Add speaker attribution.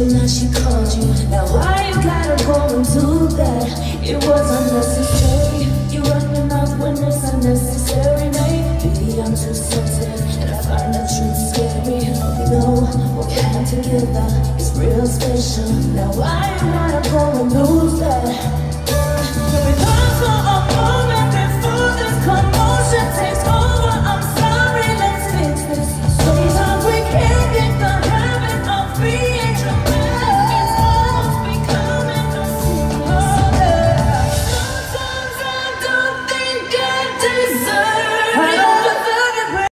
Speaker 1: tonight she called you. Now why you gotta go and do that? It was unnecessary. You run your mouth when it's unnecessary, maybe I'm too sensitive and I find the truth scary. No, what we had together is real special. Now why you gotta go and lose that?